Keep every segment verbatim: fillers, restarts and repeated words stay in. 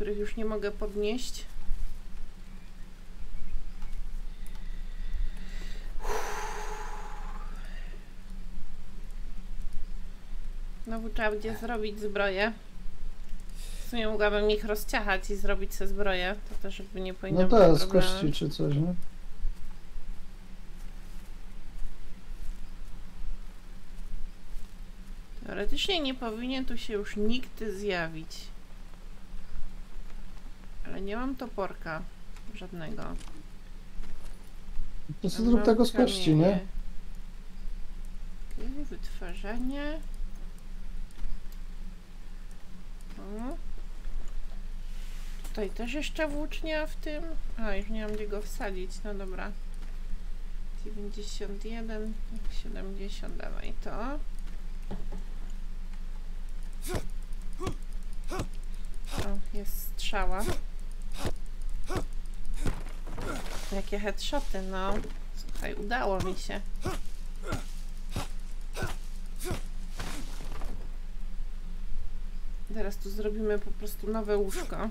których już nie mogę podnieść. Znowu trzeba będzie zrobić zbroję. W sumie mogłabym ich rozciachać i zrobić sobie zbroję. To też jakby nie powinno No być tak, z problemem. kości czy coś, nie? Teoretycznie nie powinien tu się już nikt zjawić. Ale nie mam toporka żadnego. To sobie zrób tego z kości, nie? Okay, wytwarzanie. O. Tutaj też jeszcze włócznia w tym. A, już nie mam gdzie go wsadzić. No dobra. dziewięćdziesiąt jeden, siedemdziesiąt, dawaj to. O, jest strzała. Jakie headshoty, no. Słuchaj, udało mi się. Teraz tu zrobimy po prostu nowe łóżko.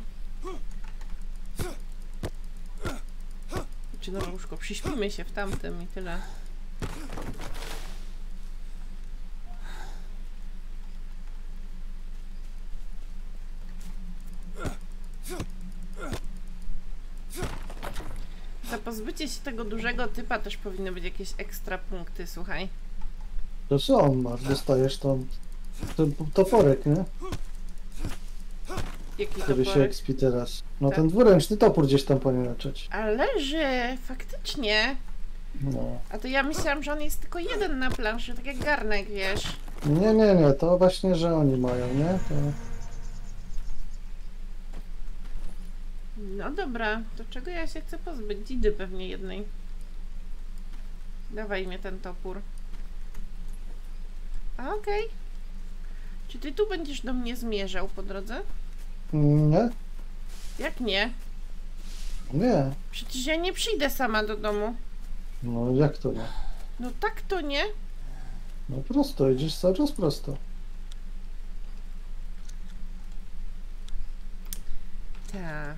Czy nowe łóżko? Przyśpimy się w tamtym i tyle. Za pozbycie się tego dużego typa też powinny być jakieś ekstra punkty, słuchaj. To co masz? Dostajesz tam ten toporek, nie? Jaki Który się toporek? expi teraz. No Tak. ten dwuręczny topór gdzieś tam powinien leczyć. Ale że faktycznie. No. A to ja myślałam, że on jest tylko jeden na planszy, tak jak garnek, wiesz. Nie, nie, nie, to właśnie, że oni mają, nie? To... No dobra, to czego ja się chcę pozbyć? Dzidy pewnie jednej. Dawaj mnie ten topór. A okej. Okay. Czy ty tu będziesz do mnie zmierzał po drodze? Nie? Jak nie? Nie. Przecież ja nie przyjdę sama do domu. No jak to nie? No tak to nie. No prosto, idziesz cały czas prosto. Tak.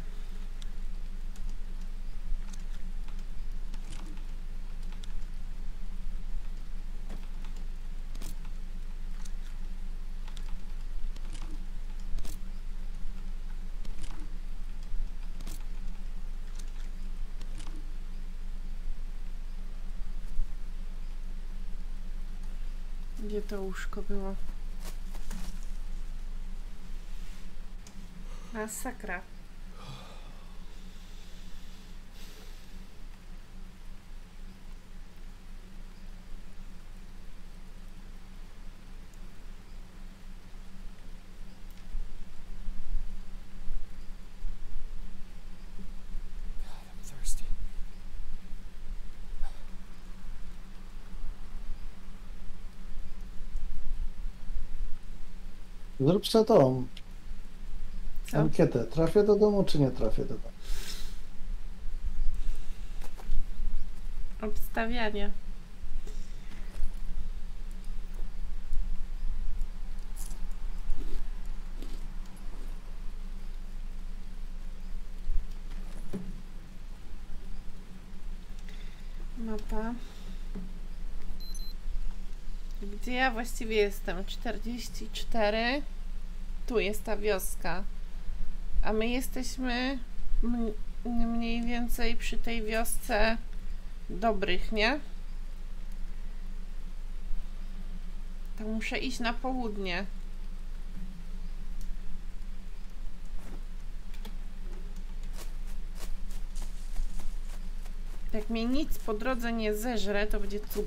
Gdzie to łóżko było? Masakra. Zrób sobie tą Co? ankietę. Trafię do domu, czy nie trafię do domu? Obstawianie. Mapa. Gdzie ja właściwie jestem? czterdzieści cztery. Tu jest ta wioska. A my jesteśmy mniej więcej przy tej wiosce Dobrych, nie? To muszę iść na południe. Jak mnie nic po drodze nie zeżre, to będzie cud.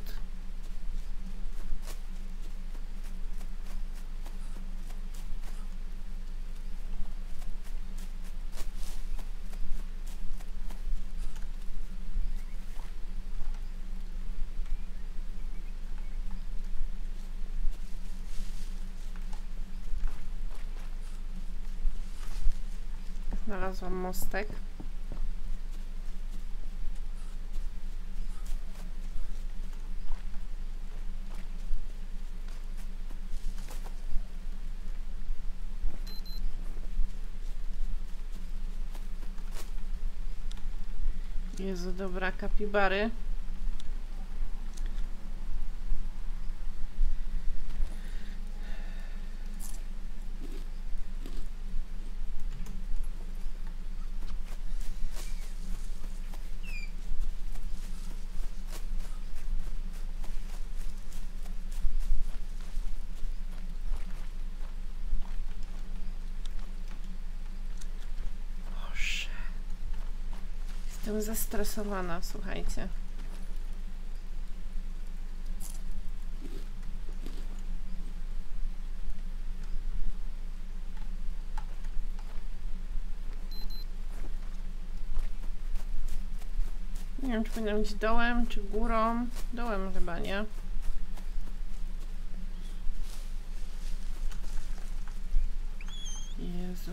Znalazłam mostek. Jezu, dobra, kapibary. Boże. Jestem zestresowana, słuchajcie. Nie wiem, czy powinnam iść dołem, czy górą. Dołem chyba, nie? Jezu.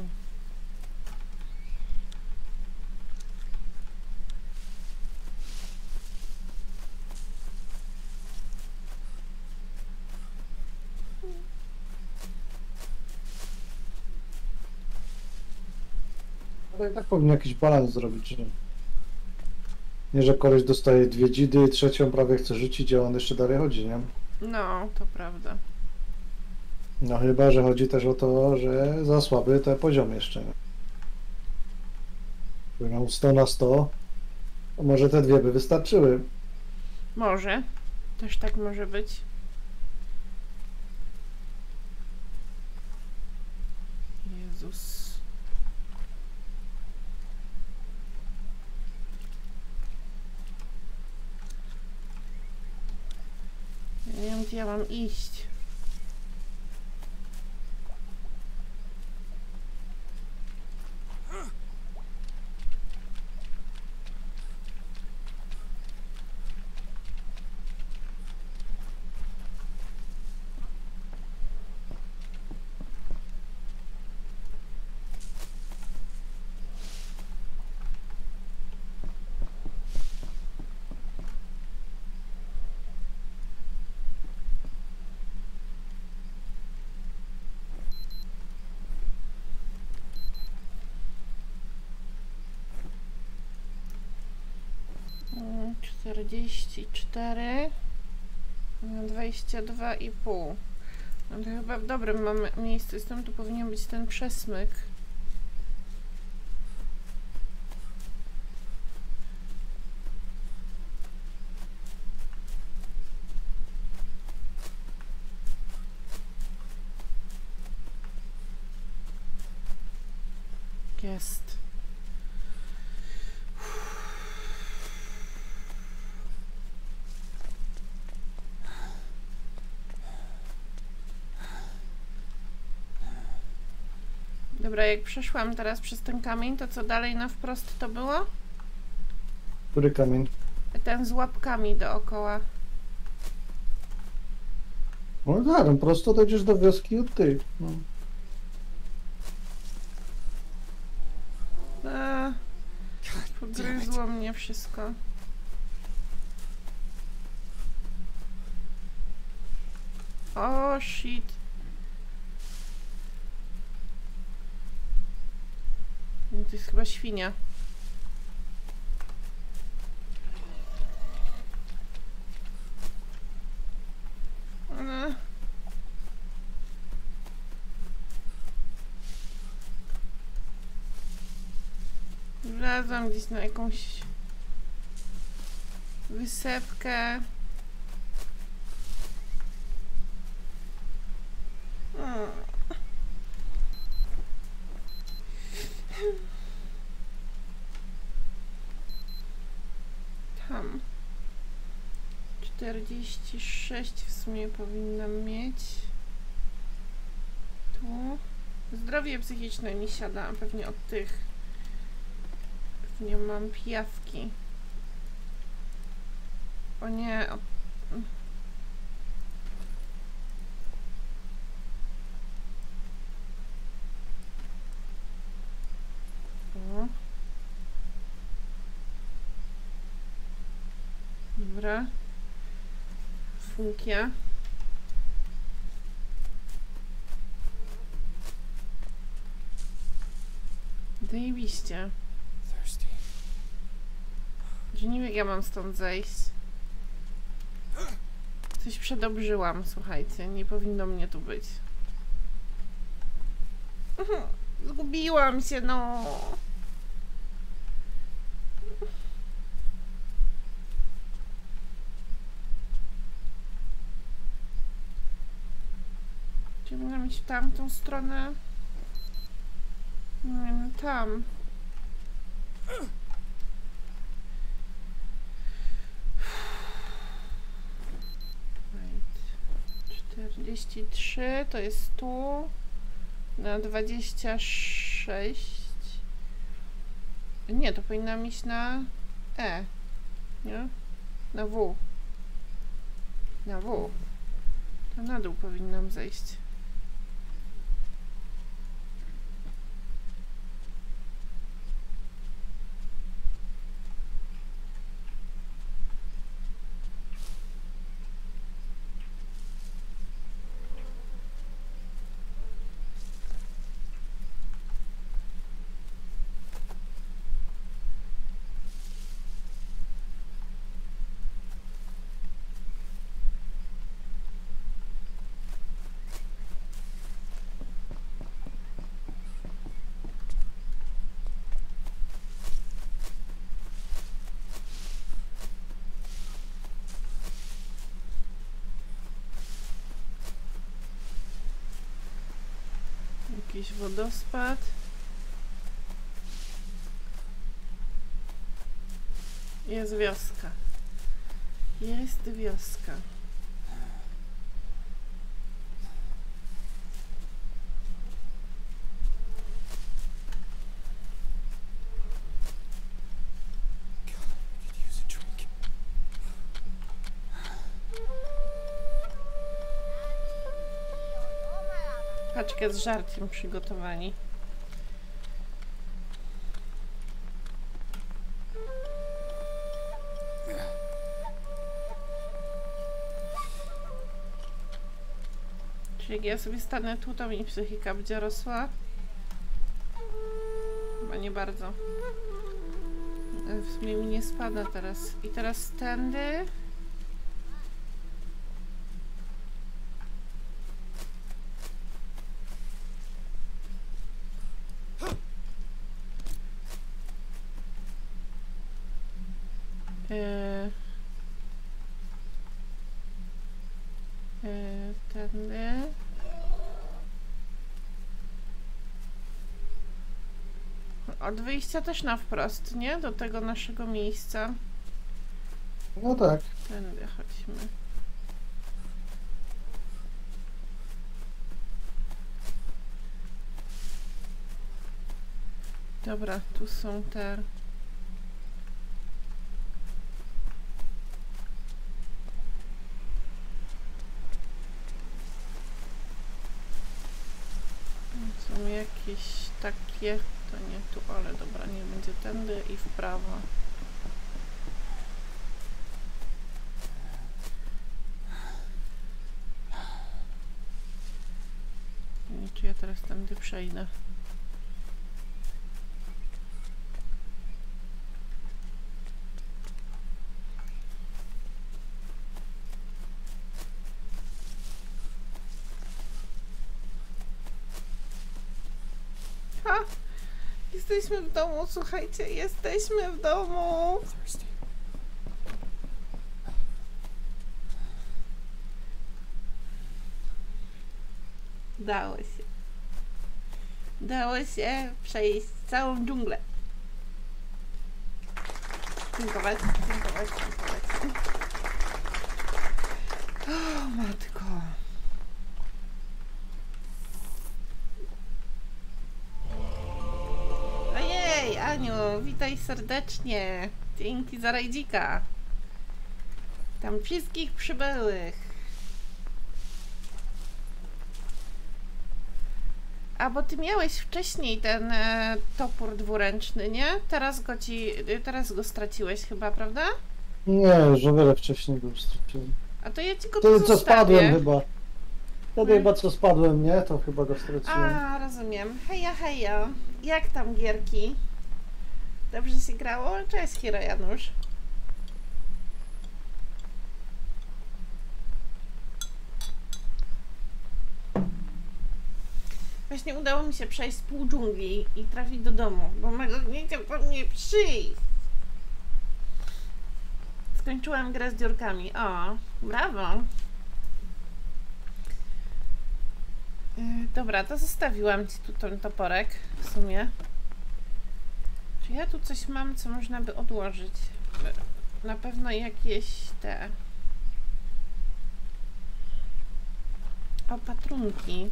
Ale i tak powinien jakiś balans zrobić, że nie, że koleś dostaje dwie dzidy, trzecią prawie chce rzucić, a on jeszcze dalej chodzi, nie? No, to prawda. No chyba, że chodzi też o to, że za słaby te poziom jeszcze. Gdyby miał sto na sto, to może te dwie by wystarczyły. Może. Też tak może być. Jezus. Ja nie wiem, gdzie ja mam iść. czterdzieści cztery, dwadzieścia dwa i pół. No to chyba w dobrym mam miejscu jestem, tu powinien być ten przesmyk. Jest. Dobra, jak przeszłam teraz przez ten kamień, to co dalej na wprost to było? Który kamień? Ten z łapkami dookoła. No tak, no prosto dojdziesz do wioski od tych. No. A, pogryzło mnie wszystko. O, shit. Nie, to jest chyba świnia. No. Wlazłam gdzieś na jakąś wysepkę. Hmm. Tam. czterdzieści sześć w sumie powinnam mieć. Tu. Zdrowie psychiczne mi siada pewnie od tych. Pewnie mam pijawki. O nie. O... O. Dobra. Funkia. Zajebiście. Że nie wiem, jak ja mam stąd zejść. Coś przedobrzyłam, słuchajcie. Nie powinno mnie tu być. Zgubiłam się, no. Czy mogę iść w tamtą stronę? Nie wiem, tam. czterdzieści trzy to jest tu. Na dwadzieścia sześć. Nie, to powinnam iść na E. Nie? Na W. Na W. To na dół powinnam zejść. Jakiś wodospad. Jest wioska. Jest wioska. Paczkę z żarciem przygotowani. Czy jak ja sobie stanę tu, to mi psychika będzie rosła? Chyba nie bardzo. W sumie mi nie spada teraz. I teraz tędy. Yy, yy, tędy. Od wyjścia też na wprost, nie? Do tego naszego miejsca. No tak. Tędy chodźmy. Dobra, tu są te... Są jakieś takie, to nie tu, ale dobra, nie będzie tędy i w prawo. Nie wiem, czy ja teraz tędy przejdę. Ha! Jesteśmy w domu, słuchajcie, jesteśmy w domu! Dało się. Dało się przejść całą dżunglę. Dziękować, dziękować, dziękować. O, matko. Ojej, Aniu, witaj serdecznie. Dzięki za rajdzika. Tam wszystkich przybyłych. A bo ty miałeś wcześniej ten e, topór dwuręczny, nie? Teraz go ci, teraz go straciłeś chyba, prawda? Nie, już o wiele wcześniej go straciłem. A to ja ci go tu Wtedy co zostawię. spadłem chyba. Wtedy Hmm. chyba co spadłem, nie? To chyba go straciłem. A, rozumiem. Heja, heja. Jak tam gierki? Dobrze się grało? Cześć, Hiro Janusz. właśnie udało mi się przejść z pół dżungli i trafić do domu, bo Mego nie chciał po mnie przyjść. Skończyłam grę z dziurkami. O, brawo. Yy, dobra, to zostawiłam ci tu ten toporek w sumie. Czy ja tu coś mam, co można by odłożyć? Na pewno jakieś te opatrunki.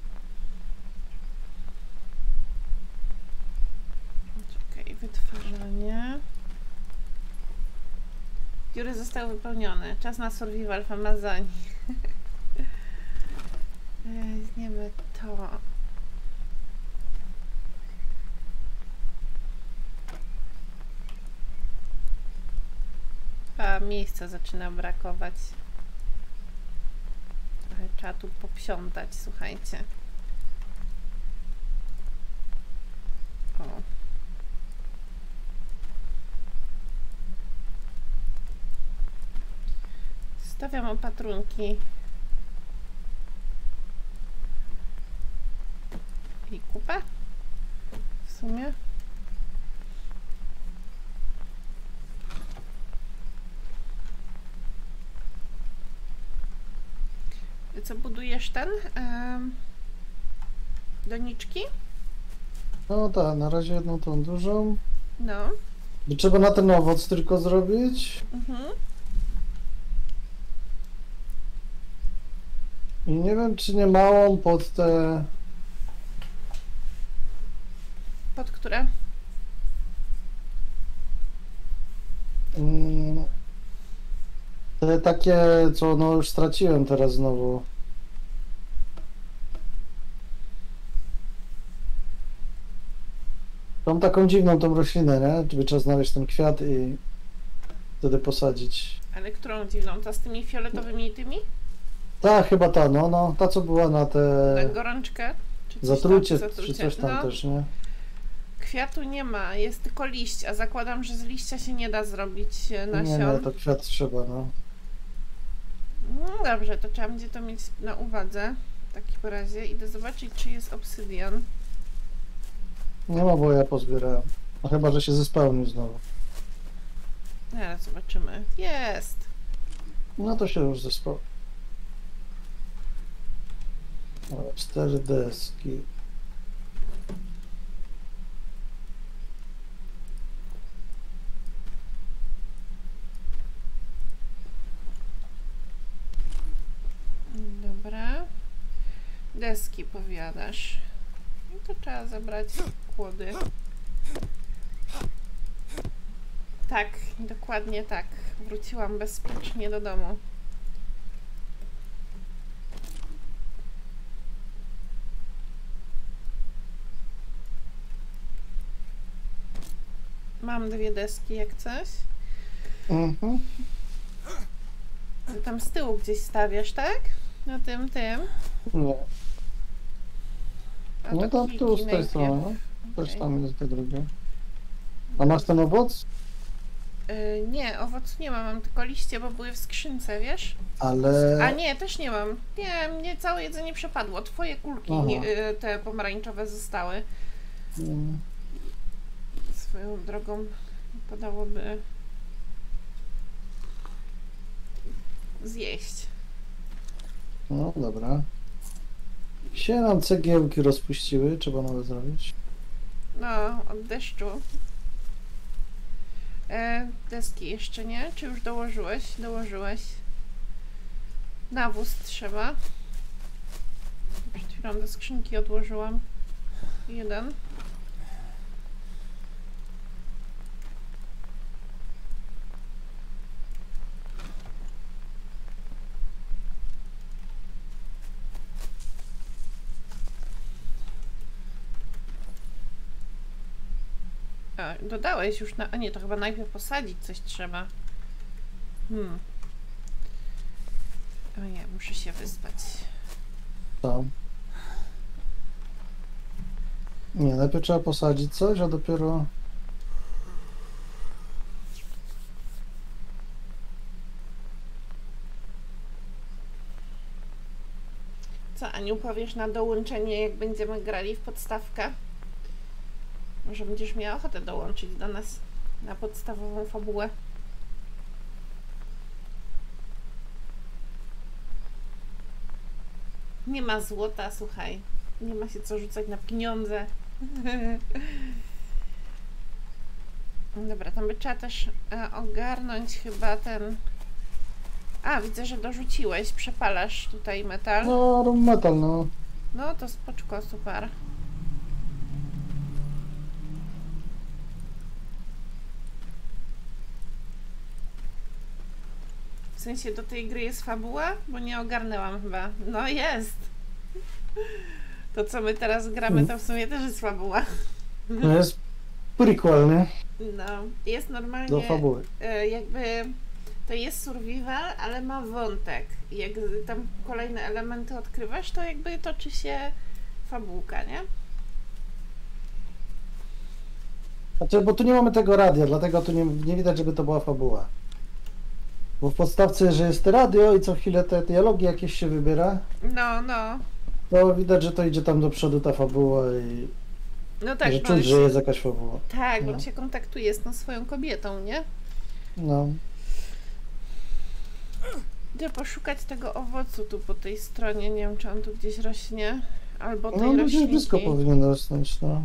Czekaj, wytwarzanie. Dziury zostały wypełnione. Czas na survival w Amazonii. Weźmiemy to. A miejsca zaczyna brakować. Trochę trzeba tu popsiątać, słuchajcie. O. Stawiam opatrunki. I kupę. W sumie. Co budujesz ten? Um, doniczki? No tak, na razie jedną tą dużą. No. Bo trzeba na ten owoc tylko zrobić. Mhm. I nie wiem, czy nie małą pod te... Pod które? Mm, te takie, co no już straciłem teraz znowu. Tą taką dziwną tą roślinę, nie? Żeby trzeba znaleźć ten kwiat i wtedy posadzić. Ale którą dziwną? Ta z tymi fioletowymi tymi? Ta, chyba ta, no, no, ta co była na Na te gorączkę? Czy coś zatrucie, tam? czy coś tam no. też, nie? Kwiatu nie ma, jest tylko liść, a zakładam, że z liścia się nie da zrobić e, nasion. Nie, nie, to kwiat trzeba, no. No dobrze, to trzeba będzie to mieć na uwadze. W takim razie idę zobaczyć, czy jest obsydian. Nie ma, bo ja pozbierałem. No chyba, że się zespełnił znowu. Zaraz zobaczymy. Jest! No to się już zespełnił. Dobra, cztery deski. Dobra. Deski powiadasz. No to trzeba zabrać kłody. Tak, dokładnie tak. Wróciłam bezpiecznie do domu. Mam dwie deski jak coś. Mhm. Ty tam z tyłu gdzieś stawiasz, tak? Na tym, tym. Nie. A No to tam kiki tu z tej najpierw. strony, no. Też Okej. tam jest te drugie. A masz ten owoc? Y, nie, owoc nie mam, mam tylko liście, bo były w skrzynce, wiesz? Ale... A nie, też nie mam. Nie, mnie całe jedzenie przepadło. Twoje kulki Aha. nie, y, te pomarańczowe zostały. Mm, Swoją drogą podałoby zjeść. No dobra. Się nam cegiełki rozpuściły, trzeba nowe zrobić. No, od deszczu. E, deski jeszcze nie? Czy już dołożyłeś? Dołożyłeś. Nawóz trzeba. Przed chwilą do skrzynki odłożyłam. Jeden. A, dodałeś już na... A nie, to chyba najpierw posadzić coś trzeba. Hmm. O nie, muszę się wyspać. Tam. Nie, najpierw trzeba posadzić coś, a dopiero... Co, Aniu, Aniu, powiesz na dołączenie, jak będziemy grali w podstawkę? Może będziesz miała ochotę dołączyć do nas na podstawową fabułę. Nie ma złota, słuchaj. Nie ma się co rzucać na pieniądze. Dobra, tam by trzeba też e, ogarnąć chyba ten... A, widzę, że dorzuciłeś. Przepalasz tutaj metal. No, room metal, no. No to spoczko, super. W sensie do tej gry jest fabuła? Bo nie ogarnęłam chyba. No jest! To co my teraz gramy, to w sumie też jest fabuła. To jest prequel, nie? No, jest normalnie... Do fabuły. e, jakby... To jest survival, ale ma wątek. I jak tam kolejne elementy odkrywasz, to jakby toczy się fabułka, nie? Znaczy, bo tu nie mamy tego radia, dlatego tu nie, nie widać, żeby to była fabuła. Bo w podstawce, że jest radio i co chwilę te dialogi jakieś się wybiera, No, no. to widać, że to idzie tam do przodu ta fabuła i No tak, że bo czuć, się, że jest jakaś fabuła. tak, bo No. się kontaktuje z tą swoją kobietą, nie? No. Idę poszukać tego owocu tu po tej stronie, nie wiem, czy on tu gdzieś rośnie, albo tej No, gdzieś roślinki. blisko powinien rosnąć, no.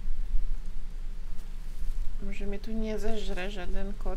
Może mnie tu nie zeżre żaden kot.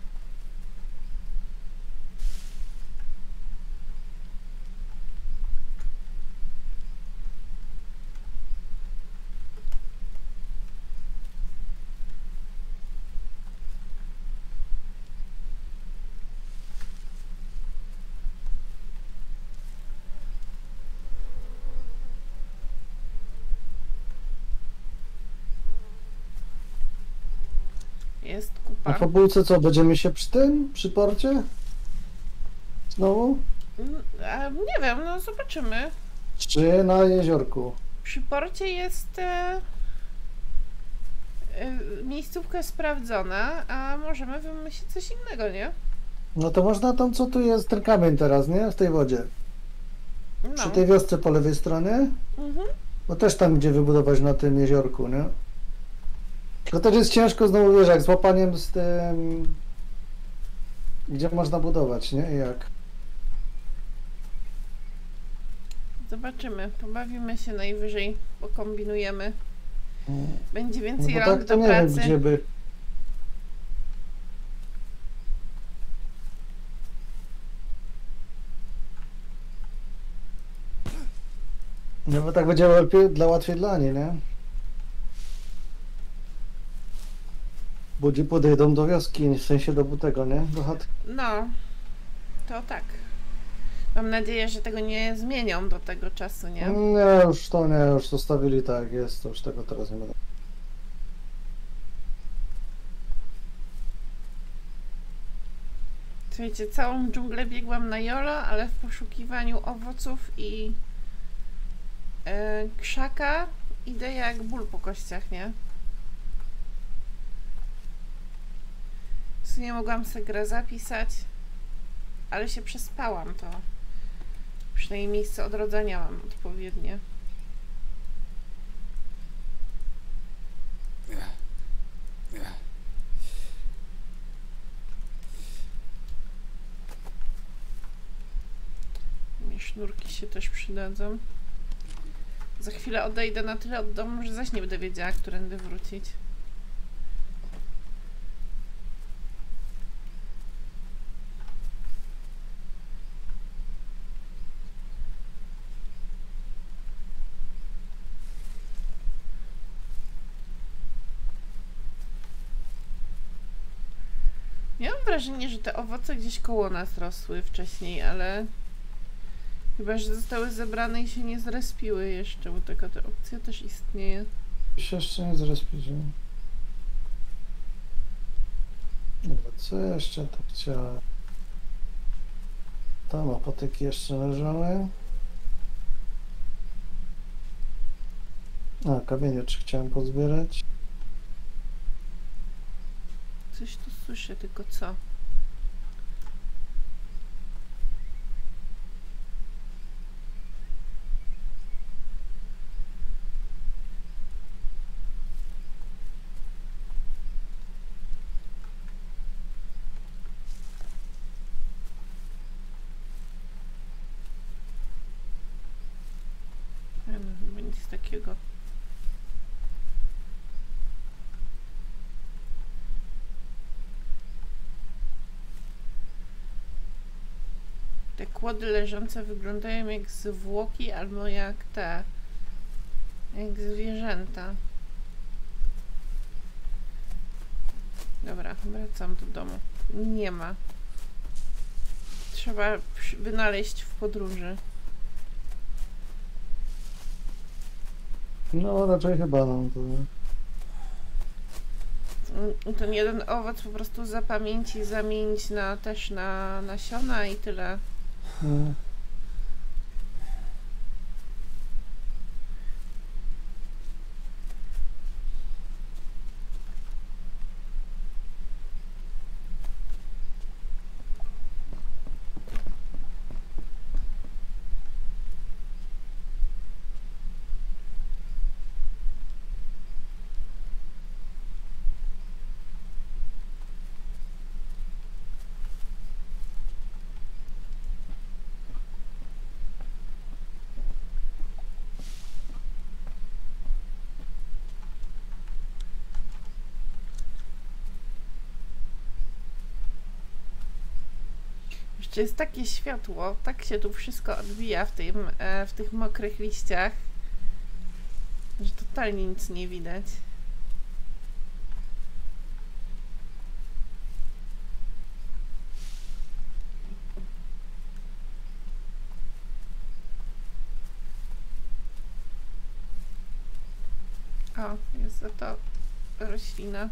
Jest Na kupa. fabułce co, będziemy się przy tym, przy porcie? Znowu? Mm, a nie wiem, no zobaczymy. Czy na jeziorku? Przy porcie jest e, e, miejscówka sprawdzona, a możemy wymyślić coś innego, nie? No to można tam, co tu jest, ten kamień teraz, nie? W tej wodzie. No. Przy tej wiosce po lewej stronie? Mhm. No też tam, gdzie wybudować na tym jeziorku, nie? Tylko też jest ciężko znowu, wiesz, jak z łapaniem z tym... Gdzie można budować, nie? I jak? Zobaczymy, pobawimy się najwyżej, pokombinujemy. Będzie No więcej bo rąk tak to do nie wiem, pracy. gdzie by... No bo tak będzie łatwiej dla, łatwiej dla niej, nie? Bo gdzie podejdą do wioski, w sensie do tego, nie? Do chat. No, to tak. Mam nadzieję, że tego nie zmienią do tego czasu, nie? Nie, już to nie, już zostawili tak, jak jest, to już tego teraz nie będę. Słuchajcie, całą dżunglę biegłam na jolo, ale w poszukiwaniu owoców i e, krzaka idę jak ból po kościach, nie? W sumie mogłam sobie grę zapisać, ale się przespałam, to przynajmniej miejsce odrodzenia mam odpowiednie. Mi sznurki się też przydadzą. Za chwilę odejdę na tyle od domu, że zaś nie będę wiedziała, którędy wrócić. Miałam wrażenie, że te owoce gdzieś koło nas rosły wcześniej, ale chyba, że zostały zebrane i się nie zrespiły jeszcze, bo taka ta opcja też istnieje. Się jeszcze nie zrespić. Dobra, co jeszcze tak chciałem? Tam apotyki jeszcze leżały. A, kamienieczek chciałem pozbierać. Coś tu słyszę, tylko co? Nic takiego. Te kłody leżące wyglądają jak zwłoki albo jak te, jak zwierzęta. Dobra, wracam do domu. Nie ma. Trzeba wynaleźć w podróży. No raczej chyba, no to... Ten jeden owoc po prostu zapamięci zamienić na, też na nasiona i tyle. No. Jeszcze jest takie światło, tak się tu wszystko odbija w, tym, e, w tych mokrych liściach, że totalnie nic nie widać. O, jest za to roślina.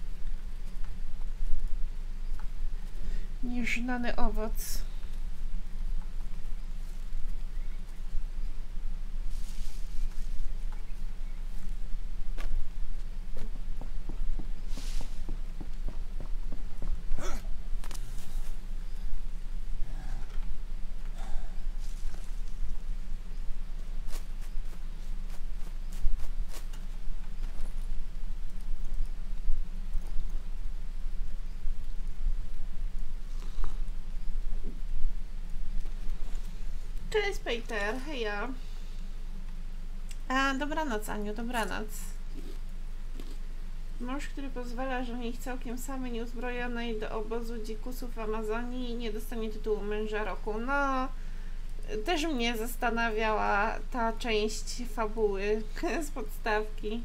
Nieznany owoc. Cześć Peter, heja. A, dobranoc Aniu, dobranoc. Mąż, który pozwala żonie ich całkiem samej, nieuzbrojonej do obozu dzikusów w Amazonii, nie dostanie tytułu męża roku. No, też mnie zastanawiała ta część fabuły z podstawki.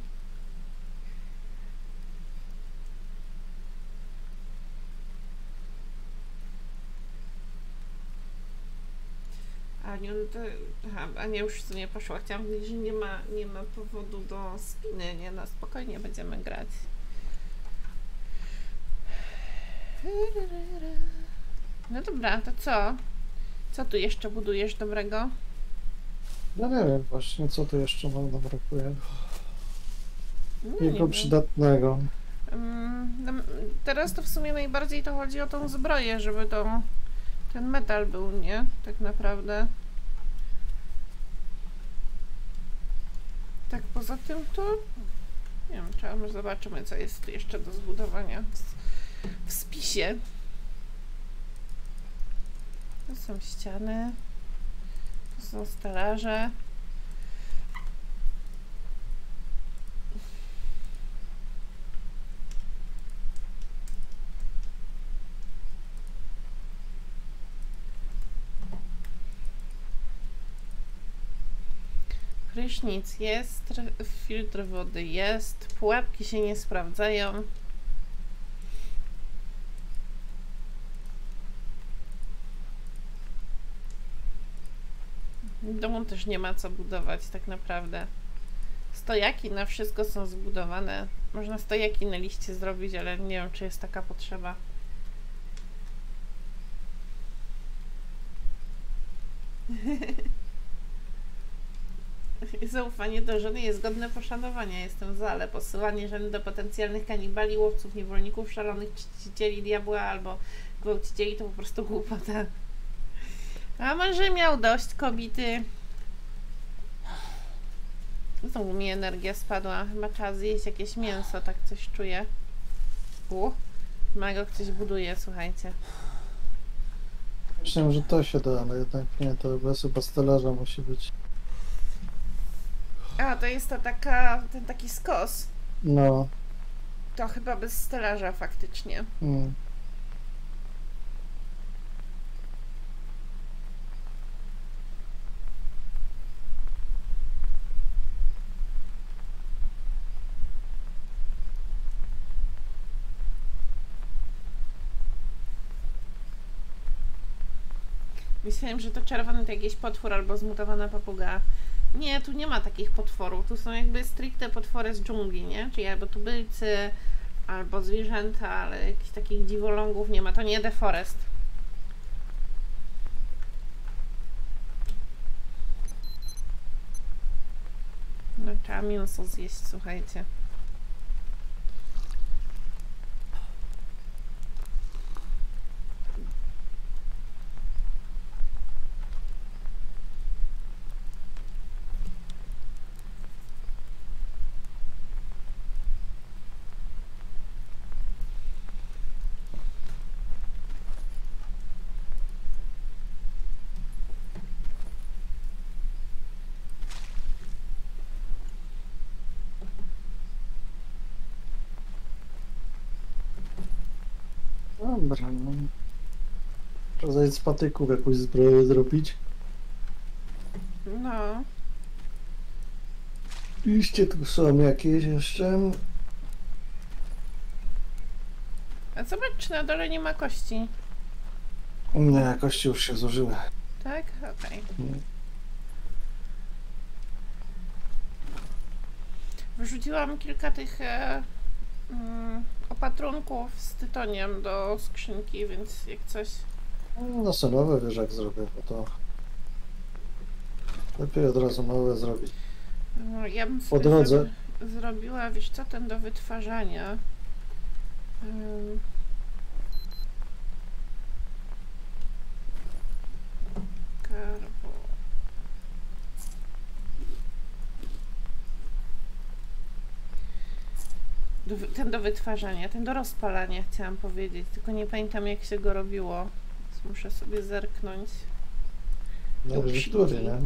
Aniu, no to... Aha, Ania już w sumie poszła. Chciałam powiedzieć, że nie ma, nie ma powodu do spiny, nie? No spokojnie będziemy grać. No dobra, to co? Co tu jeszcze budujesz dobrego? No nie wiem właśnie, co tu jeszcze nam brakuje. No, Jego przydatnego. Um, no, teraz to w sumie najbardziej to chodzi o tą zbroję, żeby to ten metal był, nie? Tak naprawdę. Tak poza tym to... Nie wiem, trzeba może zobaczymy, co jest jeszcze do zbudowania w, w spisie. To są ściany. To są stelaże. Prysznic jest, filtr wody jest, pułapki się nie sprawdzają. W domu też nie ma co budować tak naprawdę. Stojaki na wszystko są zbudowane. Można stojaki na liście zrobić, ale nie wiem, czy jest taka potrzeba. Zaufanie do żony jest godne poszanowania. Jestem za, ale posyłanie żony do potencjalnych kanibali, łowców, niewolników, szalonych czcicieli diabła albo gwałcicieli to po prostu głupota. A może miał dość kobiety? Znowu mi energia spadła. Chyba trzeba zjeść jakieś mięso, tak coś czuję. U, Mago ktoś buduje, słuchajcie. Myślałem, że to się da, ale jednak nie, to bez chyba stelaża musi być. A, to jest ta taka, ten taki skos. No. To chyba bez stelaża faktycznie. Mm. Myślałem, że to czerwony to jakiś potwór albo zmutowana papuga. Nie, tu nie ma takich potworów. Tu są jakby stricte potwory z dżungli, nie? Czyli albo tubylcy, albo zwierzęta, ale jakichś takich dziwolągów nie ma. To nie The Forest. No, trzeba mięso zjeść, słuchajcie. Dobra, no. Trzeba z patyków jakąś zbroję zrobić. No. Liście tu są jakieś jeszcze. A zobacz, czy na dole nie ma kości. Nie, kości już się zużyły. Tak? Okej. Mm. Wyrzuciłam kilka tych e, mm, opatrunków z tytoniem do skrzynki, więc jak coś... No sobie nowe wiesz jak zrobię, bo to lepiej od razu małe zrobić. No, ja bym Po sobie drodze. zro- zrobiła, wiesz co, ten do wytwarzania. Ym. Karbo. Do, wy- ten do wytwarzania, ten do rozpalania chciałam powiedzieć, tylko nie pamiętam jak się go robiło, więc muszę sobie zerknąć. Zależy który, nie?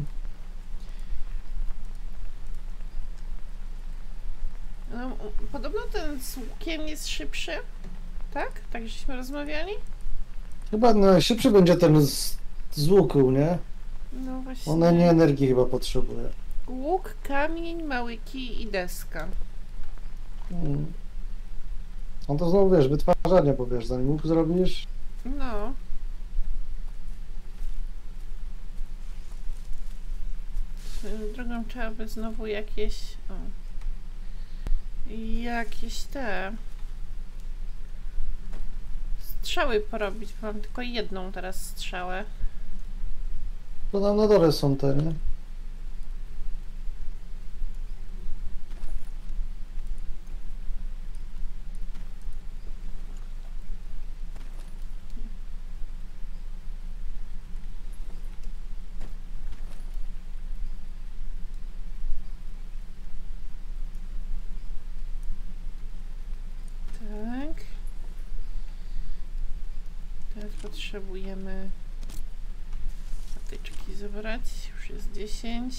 No, m- podobno ten z łukiem jest szybszy, tak? Tak żeśmy rozmawiali? Chyba najszybszy będzie ten z, z łuku, nie? No właśnie. Ona nie energii chyba potrzebuje. Łuk, kamień, mały kij i deska. Mm. No to znowu wiesz, wytwarzanie, bo wiesz, zanim łuk zrobisz, No. Swoją drogą trzeba by znowu jakieś... O. Jakieś te... strzały porobić, bo mam tylko jedną teraz strzałę. to tam na dole są te, nie? Tak. Teraz potrzebujemy patyczki zebrać. Już jest dziesięć.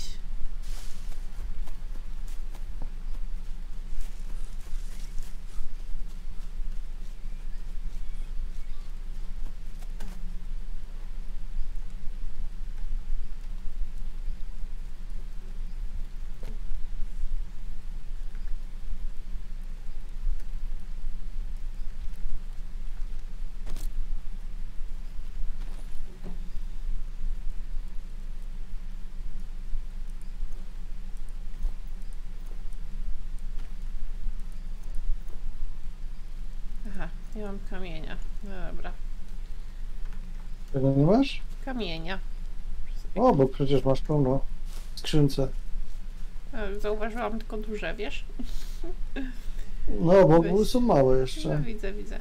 Aha, nie mam kamienia. Dobra. Tego nie masz? Kamienia. O, bo przecież masz pełno w skrzynce. E, Zauważyłam tylko duże, wiesz? No, bo Weź. są małe No jeszcze. widzę, widzę.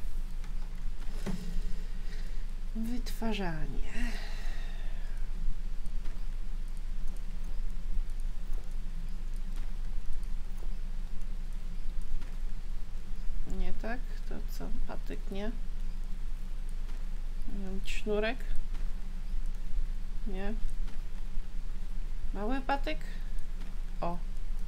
Wytwarzanie. Nie tak? To co? Patyk, nie? Miał być sznurek? Nie. Mały patyk? O.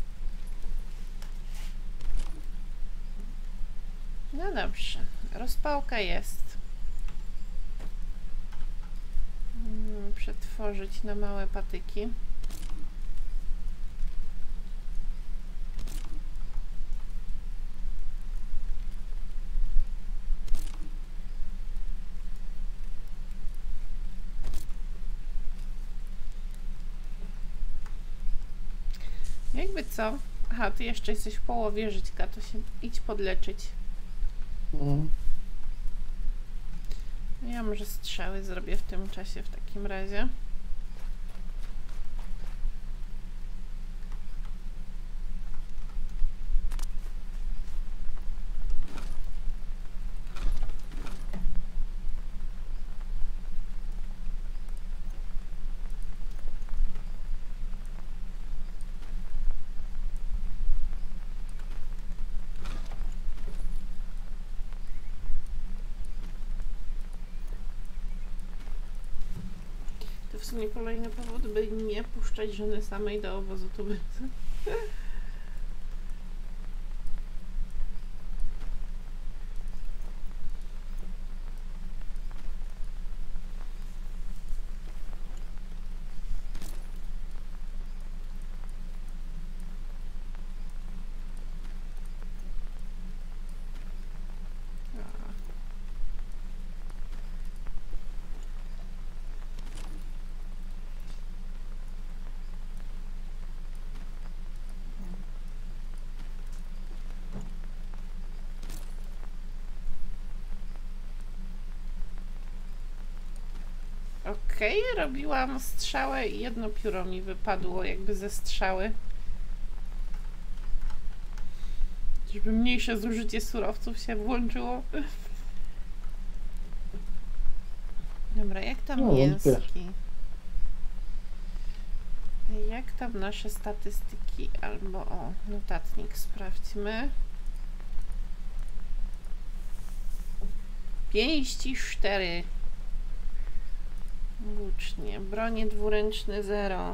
No dobrze, rozpałka jest. Hmm, przetworzyć na małe patyki. Jakby co? Aha, ty jeszcze jesteś w połowie żyćka, to się idź podleczyć. Mhm. Ja może strzały zrobię w tym czasie w takim razie. To w sumie kolejny powód, by nie puszczać żony samej do obozu tubylcy. Okej, okay, robiłam strzałę i jedno pióro mi wypadło jakby ze strzały. Żeby mniejsze zużycie surowców się włączyło. Dobra, jak tam No, mięski? Jak tam nasze statystyki? Albo o, notatnik sprawdźmy. Pięści cztery. Włócznie. Bronie dwuręczne zero.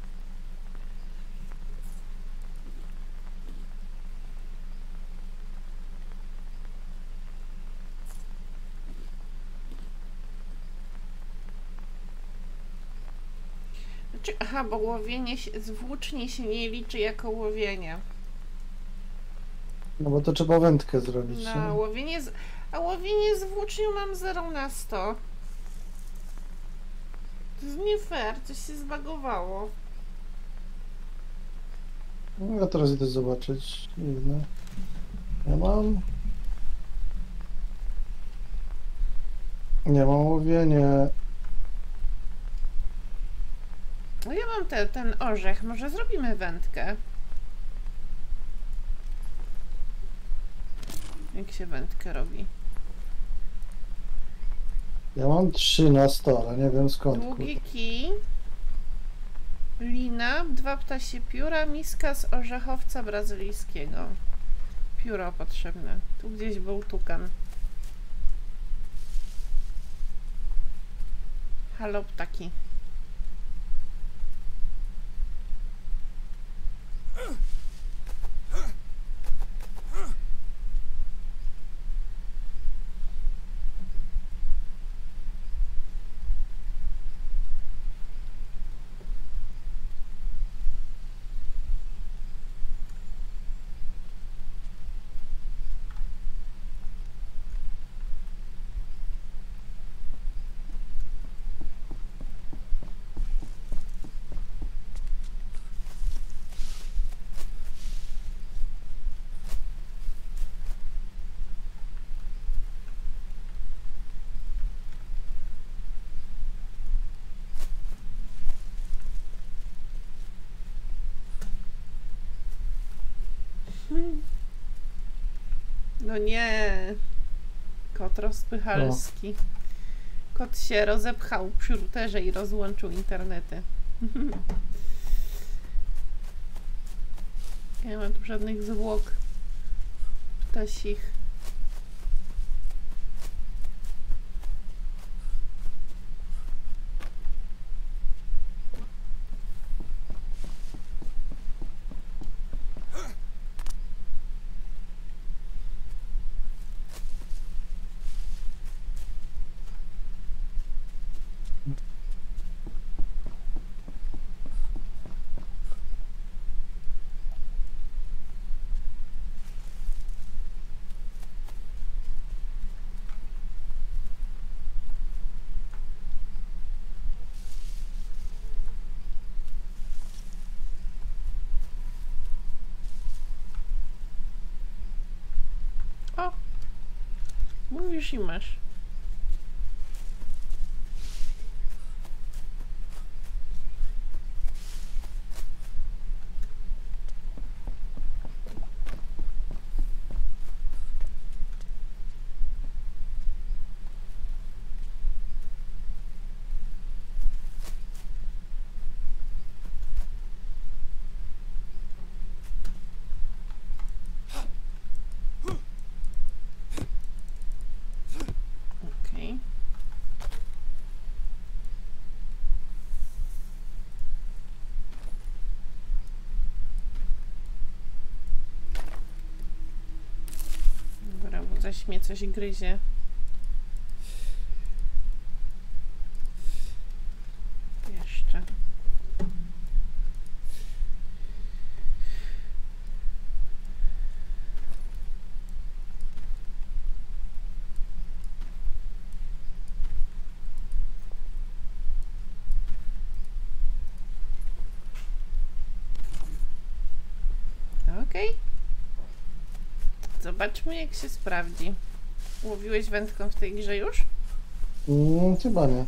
Znaczy, aha, bo łowienie się, z włóczni się nie liczy jako łowienie. No bo to trzeba wędkę zrobić. No, nie? łowienie z, a łowienie z włócznią mam zero na sto. To jest nie fair, coś się zbagowało. No, ja teraz idę zobaczyć. Jedno. Ja mam... Nie mam łowienie. No ja mam te, ten orzech, może zrobimy wędkę. Jak się wędkę robi? Ja mam trzy na stole, nie wiem skąd. Długi kurde. kij, lina, dwa ptasie pióra, miska z orzechowca brazylijskiego. Pióro potrzebne. Tu gdzieś był tukan. Halo ptaki. No nie. Kot rozpychalski. Kot się rozepchał przy routerze i rozłączył internety. Nie ma tu żadnych zwłok ptasich. już i masz. Okej. Dobra, bo zaś mnie coś gryzie. Jeszcze. Okej. Zobaczmy, jak się sprawdzi. Łowiłeś wędką w tej grze już? Mm, chyba nie.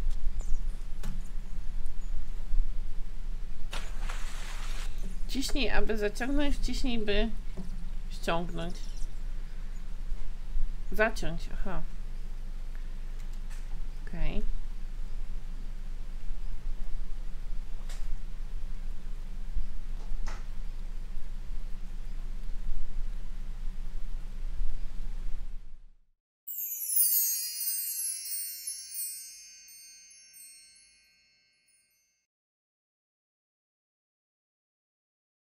Ciśnij, aby zaciągnąć, wciśnij, by ściągnąć. Zaciąć, aha. Okej. Okay.